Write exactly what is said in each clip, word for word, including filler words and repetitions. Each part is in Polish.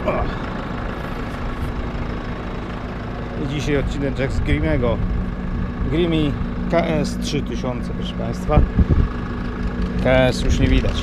I dzisiaj odcinek z Grimego. Grimi K S trzy tysiące, proszę Państwa. K S już nie widać.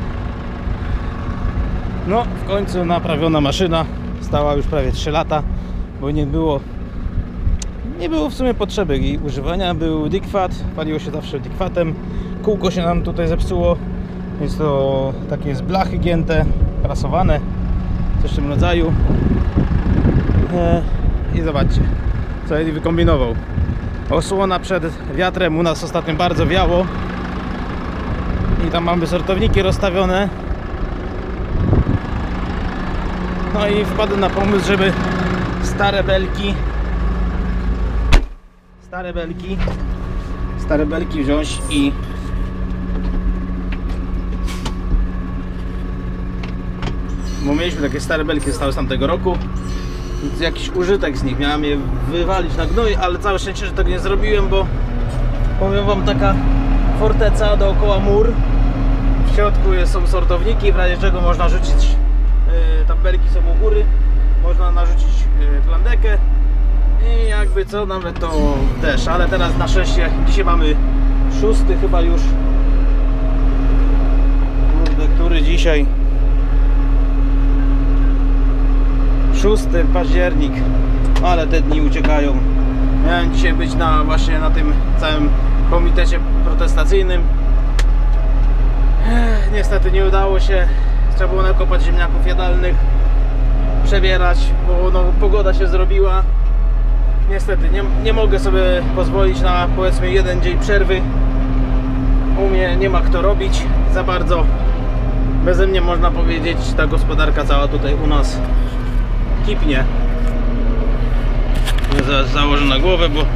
No, w końcu naprawiona maszyna. Stała już prawie trzy lata, bo nie było nie było w sumie potrzeby jej używania. Był dikwat, paliło się zawsze dikwatem. Kółko się nam tutaj zepsuło, więc to takie z blachy gięte, prasowane, coś w tym rodzaju. I zobaczcie, co Eddie wykombinował. Osłona przed wiatrem, u nas ostatnio bardzo wiało i tam mamy sortowniki rozstawione. No i wpadłem na pomysł, żeby stare belki stare belki stare belki wziąć i bo mieliśmy takie stare belki, zostały z tamtego roku, więc jakiś użytek z nich, miałem je wywalić na gnój, ale całe szczęście, że tego nie zrobiłem, bo powiem wam, taka forteca dookoła mur, w środku są sortowniki, w razie czego można rzucić, yy, tam belki są u góry, można narzucić yy, plandekę i jakby co, nawet to też, ale teraz na szczęście, dzisiaj mamy szósty chyba już, kurde, który dzisiaj? szósty październik, ale te dni uciekają. Miałem dzisiaj być na właśnie na tym całym komitecie protestacyjnym. Ech, niestety nie udało się. Trzeba było nakopać ziemniaków jadalnych, przebierać, bo no, pogoda się zrobiła. Niestety nie, nie mogę sobie pozwolić na, powiedzmy, jeden dzień przerwy. U mnie nie ma kto robić za bardzo. Beze mnie, można powiedzieć, ta gospodarka cała tutaj u nas kipnie. Zaraz założę na głowę, bo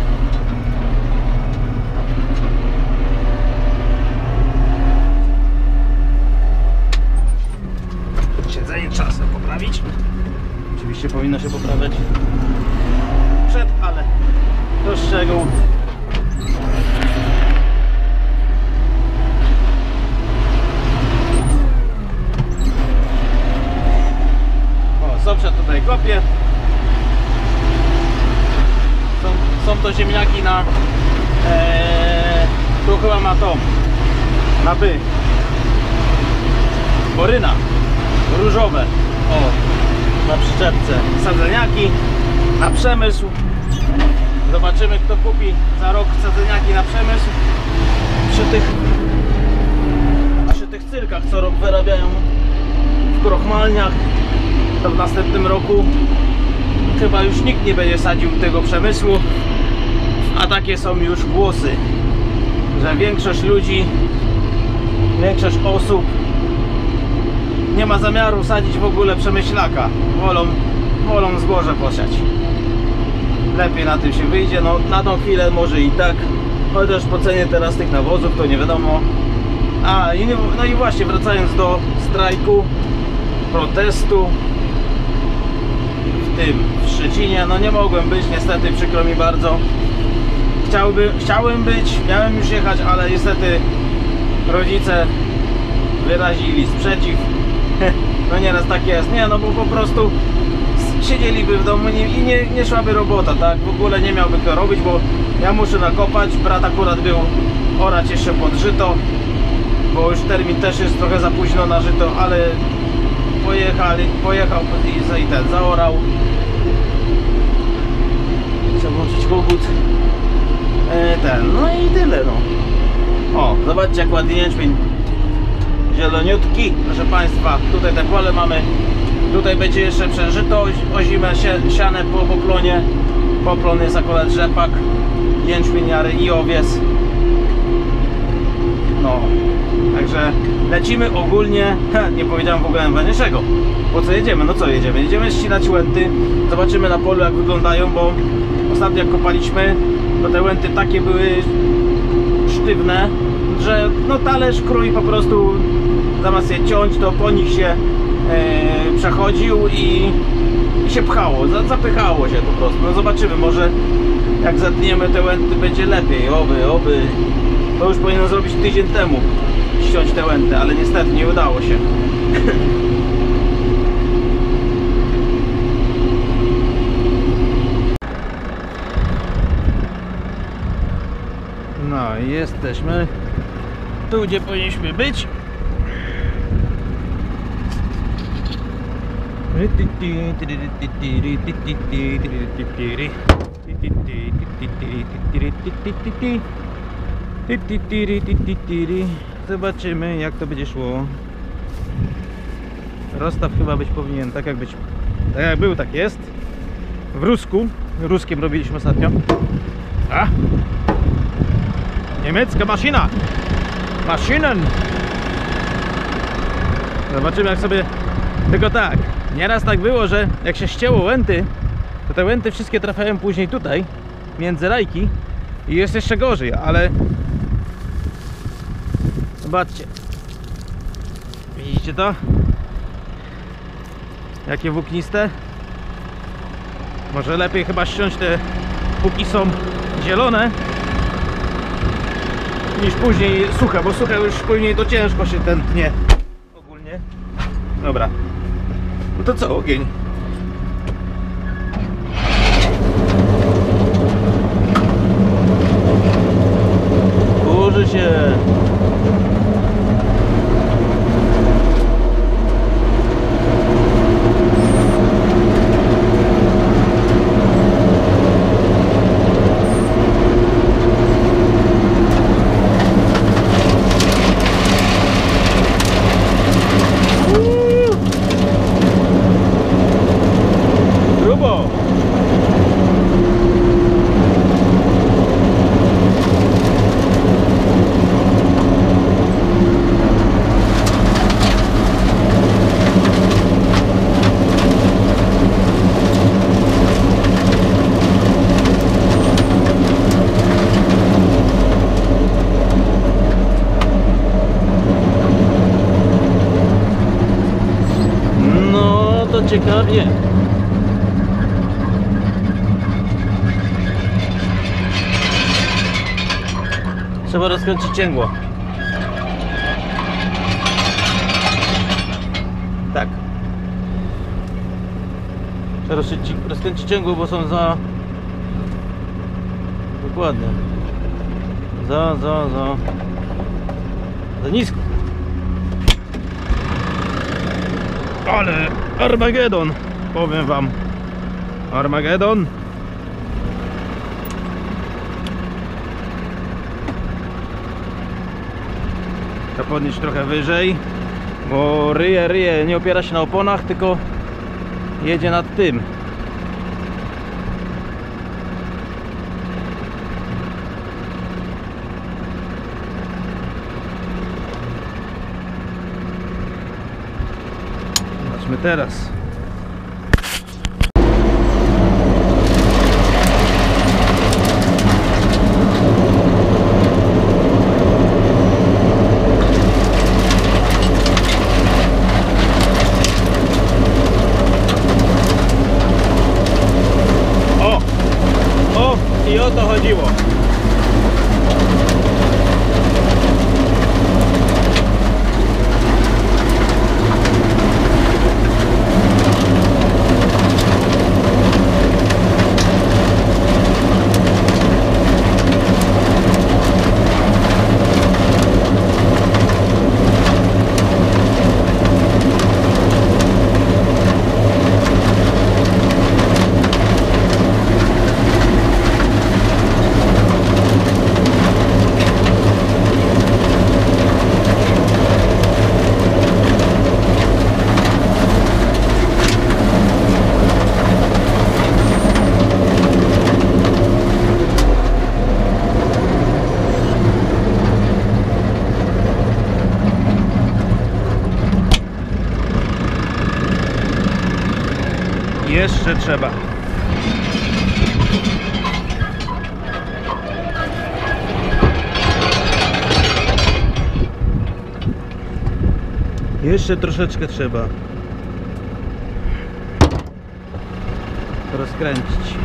siedzenie trzeba sobie poprawić. Oczywiście powinno się poprawiać przed, ale to szczegół. Sąsiad tutaj kopie. Są, są to ziemniaki na ee, tu chyba ma tą na by boryna różowe, o, na przyczepce sadzeniaki na przemysł. Zobaczymy, kto kupi za rok sadzeniaki na przemysł przy tych przy tych cyrkach, co rok wyrabiają w krochmalniach. To w następnym roku chyba już nikt nie będzie sadził tego przemysłu, a takie są już głosy, że większość ludzi, większość osób nie ma zamiaru sadzić w ogóle przemyślaka, wolą, wolą zboże posiać. Lepiej na tym się wyjdzie, no na tą chwilę może i tak, chociaż po cenie teraz tych nawozów to nie wiadomo. A i, no i właśnie, wracając do strajku, protestu w tym, w Szczecinie, no nie mogłem być, niestety, przykro mi bardzo. Chciałby, chciałem być, miałem już jechać, ale niestety rodzice wyrazili sprzeciw. No nieraz tak jest, nie, no bo po prostu siedzieliby w domu i nie, nie szłaby robota, tak? W ogóle nie miałby kto robić, bo ja muszę nakopać, brat akurat był orać jeszcze pod żyto, bo już termin też jest trochę za późno na żyto, ale pojechali, pojechał i ten zaorał. Trzeba włączyć kogut. E, ten, no i tyle, no. O, zobaczcie, jak ładnie jęczmień zieloniutki, proszę Państwa. Tutaj te pole mamy. Tutaj będzie jeszcze przeżyto o zimę, siane po poplonie. Poplon jest akurat rzepak, jęczmień, jary i owiec. No, także lecimy ogólnie, he, nie powiedziałem w ogóle najważniejszego. Po co jedziemy? No co jedziemy? Jedziemy ścinać łęty, zobaczymy na polu, jak wyglądają, bo ostatnio jak kopaliśmy, to te łęty takie były sztywne, że no talerz krój po prostu zamiast je ciąć, to po nich się e, przechodził i, i się pchało, za, zapychało się po prostu. No zobaczymy, może jak zatniemy te łęty, będzie lepiej, oby, oby. To już powinien zrobić tydzień temu, ściąć te łęty, ale niestety nie udało się. i jesteśmy tu, gdzie powinniśmy być. Zobaczymy, jak to będzie szło. Rozstaw chyba być powinien tak jak być, tak jak był, tak jest. W Rusku, ruskiem robiliśmy ostatnio. A! Niemiecka maszyna! Maszynen! Zobaczymy, jak sobie... Tylko tak, nieraz tak było, że jak się ścięło łęty, to te łęty wszystkie trafiają później tutaj, między rajki i jest jeszcze gorzej, ale... Zobaczcie. Widzicie to? Jakie włókniste? Może lepiej chyba ściąć te, póki są zielone, niż później suche, bo suche już później to ciężko się tętnie ogólnie. Dobra, no to co, ogień. Kurzy się. Ciekawie. Trzeba rozkręcić cięgło. Tak. Trzeba rozkręcić, rozkręcić cięgło, bo są za... Dokładnie. Za, za, za... Za nisko. Ale Armagedon, powiem wam. Armagedon. Trzeba podnieść trochę wyżej, bo ryje, ryje, nie opiera się na oponach, tylko jedzie nad tym. Zobaczmy teraz. O! O! I o to chodziło. Jeszcze trzeba. Jeszcze troszeczkę trzeba rozkręcić.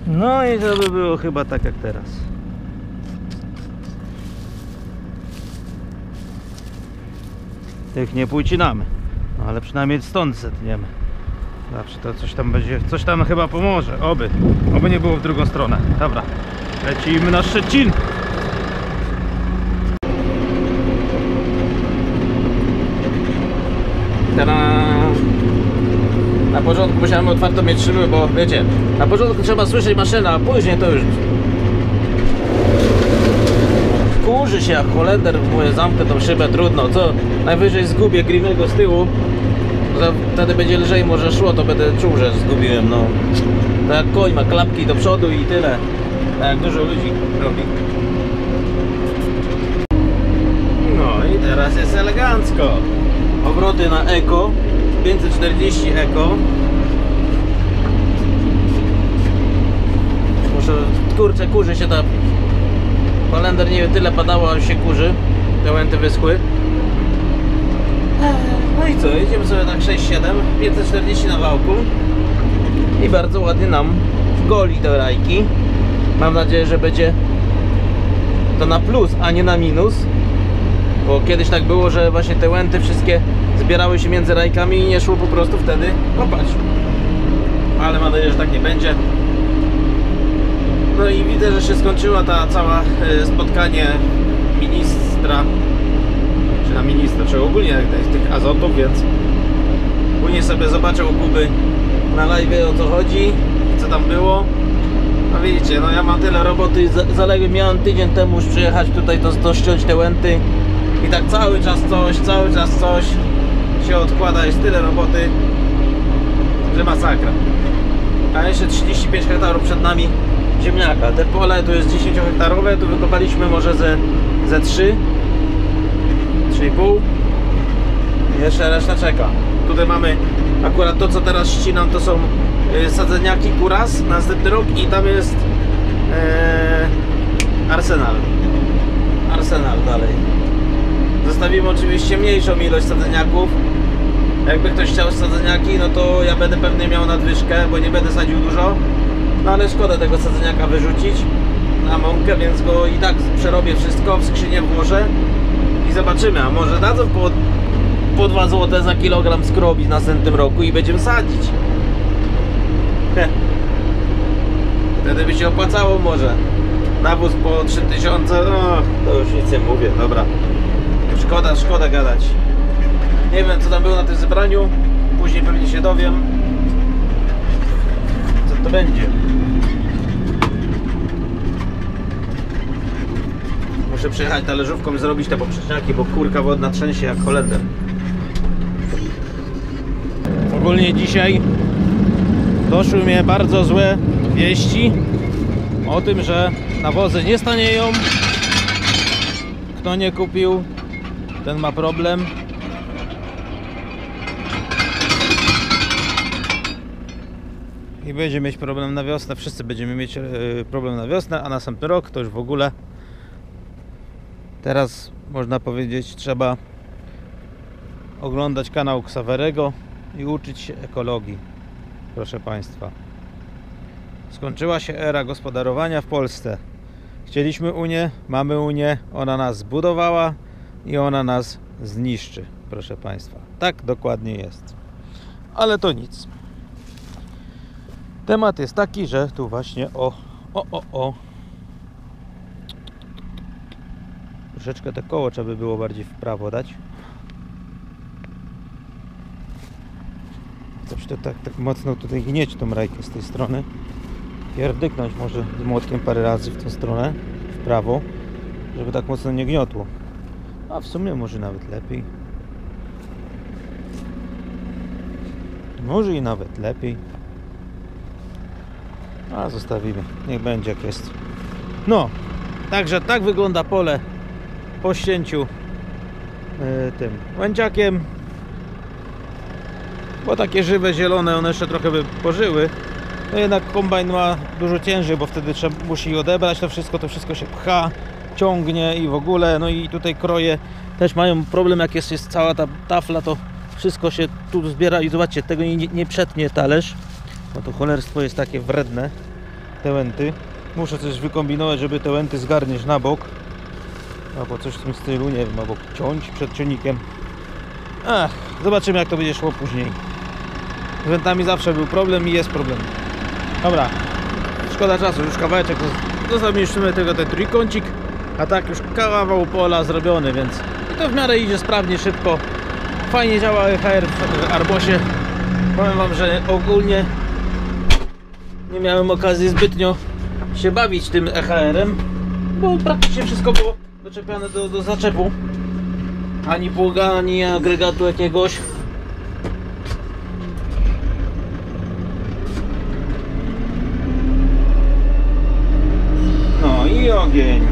No i to by było chyba tak jak teraz. Tych nie pójcinamy, no ale przynajmniej stąd zetniemy. Zawsze to coś tam będzie, coś tam chyba pomoże, oby, oby nie było w drugą stronę. Dobra, lecimy na Szczecin. Ta-da! Na początku musiałem otwarto mieć szyby, bo wiecie, na początku trzeba słyszeć maszynę, a później to już kurzy się jak Holender. Mówię, zamknę tą szybę, trudno, co? Najwyżej zgubię Grimego z tyłu, wtedy będzie lżej może szło, to będę czuł, że zgubiłem, no. Tak jak koń ma klapki do przodu i tyle, tak jak dużo ludzi robi. No i teraz jest elegancko. Obroty na eko, pięćset czterdzieści eko. Muszę, kurczę, kurzy się ta Holender, nie wiem, tyle padało, a się kurzy. Te łęty wyschły. No i co, jedziemy sobie tak sześć siedem, pięćset czterdzieści na wałku. I bardzo ładnie nam goli te rajki. Mam nadzieję, że będzie to na plus, a nie na minus. Bo kiedyś tak było, że właśnie te łęty wszystkie zbierały się między rajkami i nie szło po prostu wtedy kopać. Ale mam nadzieję, że tak nie będzie. No i widzę, że się skończyła ta cała spotkanie ministra, czy na ministra, czy ogólnie tych azotów, więc później sobie zobaczę u Kuby na live, o co chodzi, co tam było. No widzicie, no ja mam tyle roboty, zaległy miałem tydzień temu już przyjechać tutaj, to, to ściąć te łęty i tak cały czas coś, cały czas coś się odkłada, jest tyle roboty, że masakra. A jeszcze trzydzieści pięć hektarów przed nami ziemniaka. Te pole to jest dziesięć hektarowe, tu wykopaliśmy może ze, ze trzy, trzy i pół. Jeszcze reszta czeka. Tutaj mamy akurat to, co teraz ścinam, to są y, sadzeniaki kuras na następny rok i tam jest y, arsenal. Arsenal dalej. Zostawimy oczywiście mniejszą ilość sadzeniaków. Jakby ktoś chciał sadzeniaki, no to ja będę pewnie miał nadwyżkę, bo nie będę sadził dużo. No ale szkoda tego sadzeniaka wyrzucić na mąkę, więc go i tak przerobię wszystko, w skrzynię włożę i zobaczymy, a może dadzą po, po dwa złote za kilogram skrobi w następnym roku i będziemy sadzić. Heh. Wtedy by się opłacało może. Nawóz po trzy tysiące, no to już nic nie mówię, dobra. Szkoda, szkoda gadać. Nie wiem, co tam było na tym zebraniu, później pewnie się dowiem, co to będzie. Muszę przyjechać talerzówką i zrobić te poprzeczniaki, bo kurka wodna trzęsie jak Holender. Ogólnie dzisiaj doszły mnie bardzo złe wieści o tym, że nawozy nie stanieją. Kto nie kupił, ten ma problem. I będzie mieć problem na wiosnę. Wszyscy będziemy mieć problem na wiosnę, a następny rok to już w ogóle. Teraz można powiedzieć, trzeba oglądać kanał Xaverego i uczyć się ekologii. Proszę Państwa, skończyła się era gospodarowania w Polsce. Chcieliśmy Unię, mamy Unię, ona nas zbudowała i ona nas zniszczy. Proszę Państwa, tak dokładnie jest. Ale to nic. Temat jest taki, że tu właśnie o, o, o, o. Troszeczkę te koło trzeba by było bardziej w prawo dać. Coś to tak, tak mocno tutaj gnieć tą rajkę z tej strony. Pierdyknąć może z młotkiem parę razy w tą stronę, w prawo, żeby tak mocno nie gniotło. A w sumie może nawet lepiej. Może i nawet lepiej. A zostawimy, niech będzie jak jest. No, także tak wygląda pole po ścięciu yy, tym łęciakiem. Bo takie żywe, zielone, one jeszcze trochę by pożyły. No jednak kombajn ma dużo ciężej, bo wtedy trzeba, musi odebrać to wszystko, to wszystko się pcha, ciągnie i w ogóle. No i tutaj kroje też mają problem, jak jest, jest cała ta tafla, to wszystko się tu zbiera i zobaczcie, tego nie, nie przetnie talerz, bo to cholerstwo jest takie wredne. te łęty. Muszę coś wykombinować, żeby te łęty zgarnieć na bok. Albo coś w tym stylu, nie wiem, albo ciąć przed ciągnikiem. Ach, zobaczymy jak to będzie szło później. Z wętami zawsze był problem i jest problem. Dobra, szkoda czasu, już kawałeczek. Zostawiliśmy tego ten trójkącik, a tak już kawał pola zrobiony, więc i to w miarę idzie sprawnie, szybko. Fajnie działa E H R w Arbosie. Powiem wam, że ogólnie nie miałem okazji zbytnio się bawić tym E H R-em, bo praktycznie wszystko było doczepiane do, do zaczepu. Ani pługa, ani agregatu jakiegoś. No i ogień.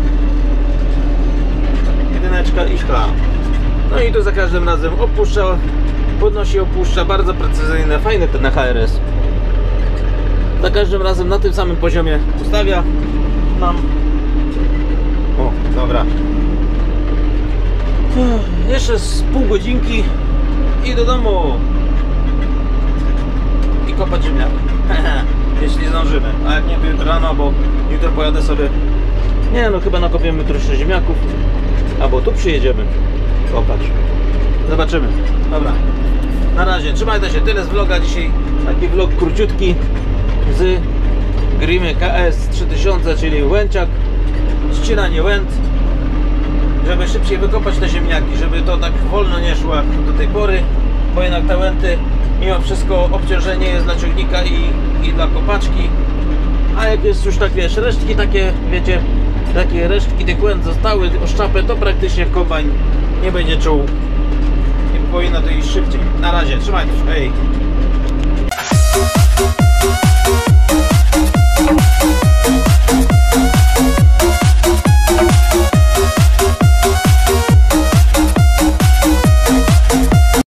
Jedyneczka i szkla. No i tu za każdym razem opuszcza, podnosi, opuszcza. Bardzo precyzyjne, fajny ten E H R S. Za każdym razem na tym samym poziomie ustawia nam. O, dobra. Jeszcze z pół godzinki i do domu. I kopać ziemniak. Jeśli zdążymy. A jak nie, to jutro rano, bo jutro pojadę sobie. Nie no, chyba nakopiemy troszkę ziemniaków. Albo tu przyjedziemy kopać. Zobaczymy. Dobra. Na razie, trzymajcie się. Tyle z vloga dzisiaj. Taki vlog króciutki z Grimy K S trzy tysiące, czyli łęciak, ścinanie łęt, żeby szybciej wykopać te ziemniaki, żeby to tak wolno nie szło jak do tej pory, bo jednak te łęty mimo wszystko obciążenie jest dla ciągnika i, i dla kopaczki, a jak jest już tak, wiesz, resztki takie, wiecie, takie resztki tych łęt zostały, oszczapy, to praktycznie kombajn nie będzie czuł i powinno to iść szybciej. Na razie, trzymajcie się, hej!